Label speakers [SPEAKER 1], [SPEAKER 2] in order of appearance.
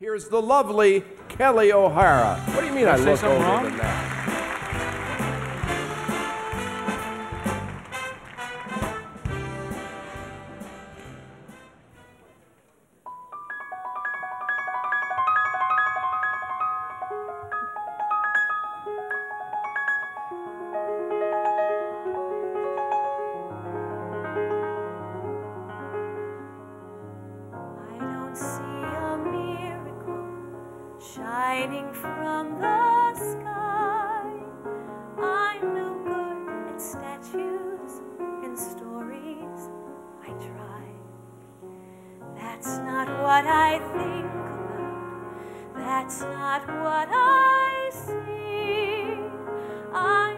[SPEAKER 1] Here's the lovely Kelli O'Hara. What do you mean I look older
[SPEAKER 2] wrong?
[SPEAKER 1] than that?
[SPEAKER 3] Shining from the sky, I'm no good at statues and stories. I try. That's not what I think about. That's not what I see.